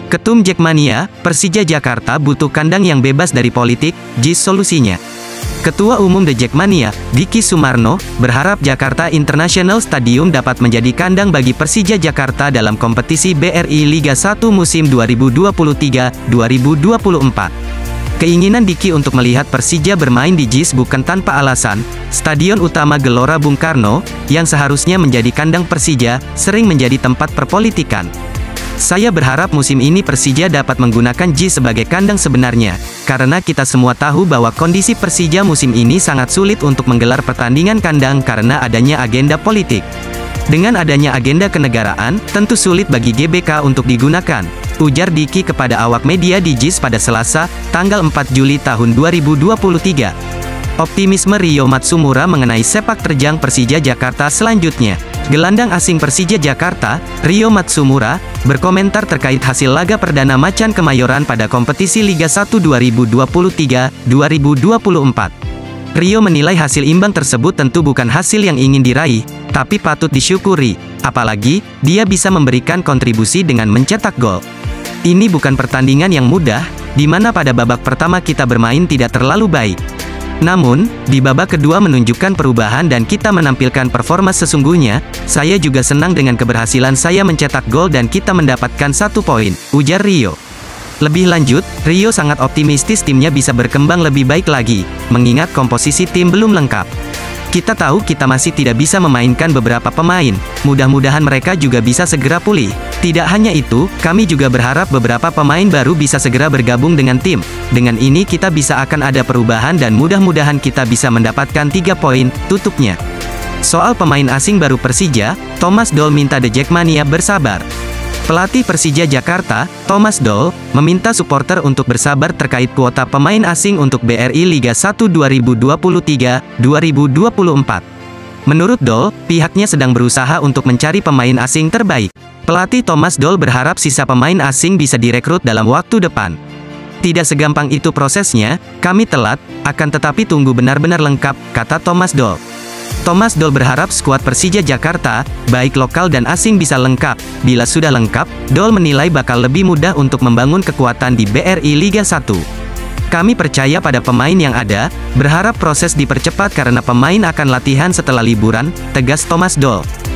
Ketum Jackmania, Persija Jakarta butuh kandang yang bebas dari politik, JIS solusinya. Ketua Umum The Jackmania, Diki Sumarno, berharap Jakarta International Stadium dapat menjadi kandang bagi Persija Jakarta dalam kompetisi BRI Liga 1 musim 2023-2024. Keinginan Diki untuk melihat Persija bermain di JIS bukan tanpa alasan. Stadion utama Gelora Bung Karno, yang seharusnya menjadi kandang Persija, sering menjadi tempat perpolitikan. Saya berharap musim ini Persija dapat menggunakan JIS sebagai kandang sebenarnya, karena kita semua tahu bahwa kondisi Persija musim ini sangat sulit untuk menggelar pertandingan kandang karena adanya agenda politik. Dengan adanya agenda kenegaraan, tentu sulit bagi GBK untuk digunakan, ujar Diki kepada awak media di JIS pada Selasa, tanggal 4 Juli tahun 2023. Optimisme Rio Matsumura mengenai sepak terjang Persija Jakarta selanjutnya. Gelandang asing Persija Jakarta, Rio Matsumura, berkomentar terkait hasil laga perdana Macan Kemayoran pada kompetisi Liga 1 2023-2024. Rio menilai hasil imbang tersebut tentu bukan hasil yang ingin diraih, tapi patut disyukuri, apalagi, dia bisa memberikan kontribusi dengan mencetak gol. Ini bukan pertandingan yang mudah, di mana pada babak pertama kita bermain tidak terlalu baik. Namun, di babak kedua menunjukkan perubahan dan kita menampilkan performa sesungguhnya. Saya juga senang dengan keberhasilan saya mencetak gol dan kita mendapatkan 1 poin, ujar Rio. Lebih lanjut, Rio sangat optimistis timnya bisa berkembang lebih baik lagi, mengingat komposisi tim belum lengkap. Kita tahu kita masih tidak bisa memainkan beberapa pemain, mudah-mudahan mereka juga bisa segera pulih. Tidak hanya itu, kami juga berharap beberapa pemain baru bisa segera bergabung dengan tim. Dengan ini kita bisa akan ada perubahan dan mudah-mudahan kita bisa mendapatkan 3 poin, tutupnya. Soal pemain asing baru Persija, Thomas Doll minta The Jackmania bersabar. Pelatih Persija Jakarta, Thomas Doll, meminta supporter untuk bersabar terkait kuota pemain asing untuk BRI Liga 1 2023-2024. Menurut Doll, pihaknya sedang berusaha untuk mencari pemain asing terbaik. Pelatih Thomas Doll berharap sisa pemain asing bisa direkrut dalam waktu depan. Tidak segampang itu prosesnya, kami telat, akan tetapi tunggu benar-benar lengkap, kata Thomas Doll. Thomas Doll berharap skuad Persija Jakarta, baik lokal dan asing bisa lengkap. Bila sudah lengkap, Doll menilai bakal lebih mudah untuk membangun kekuatan di BRI Liga 1. Kami percaya pada pemain yang ada, berharap proses dipercepat karena pemain akan latihan setelah liburan, tegas Thomas Doll.